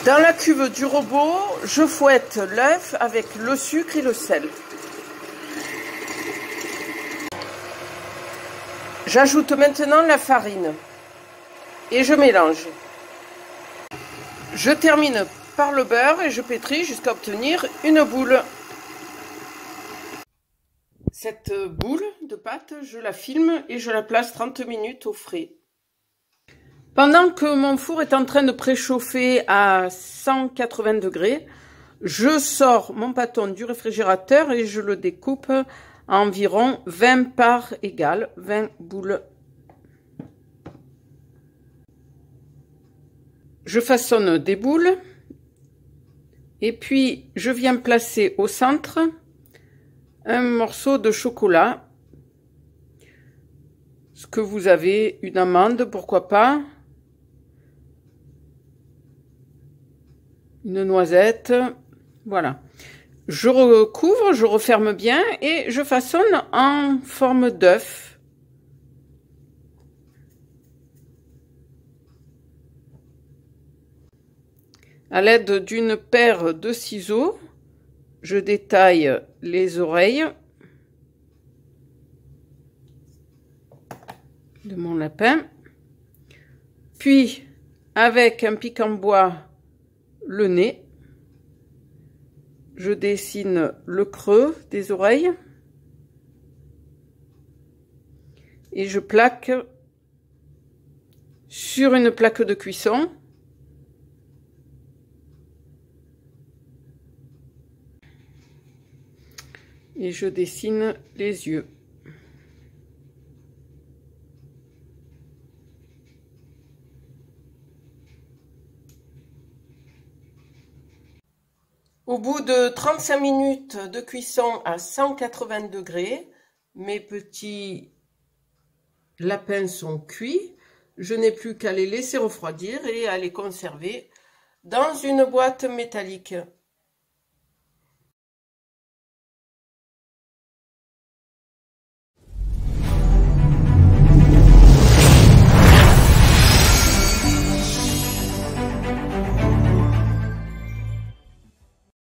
Dans la cuve du robot, je fouette l'œuf avec le sucre et le sel. J'ajoute maintenant la farine et je mélange. Je termine par le beurre et je pétris jusqu'à obtenir une boule. Cette boule de pâte, je la filme et je la place 30 minutes au frais. Pendant que mon four est en train de préchauffer à 180 degrés, je sors mon pâton du réfrigérateur et je le découpe à environ 20 parts égales, 20 boules. Je façonne des boules et puis je viens placer au centre un morceau de chocolat. Ce que vous avez, une amande, pourquoi pas, une noisette, voilà. Je recouvre, je referme bien et je façonne en forme d'œuf. À l'aide d'une paire de ciseaux, je détaille les oreilles de mon lapin. Puis, avec un pic en bois, le nez. Je dessine le creux des oreilles. Et je plaque sur une plaque de cuisson. Et je dessine les yeux. Au bout de 35 minutes de cuisson à 180 degrés, mes petits lapins sont cuits. Je n'ai plus qu'à les laisser refroidir et à les conserver dans une boîte métallique.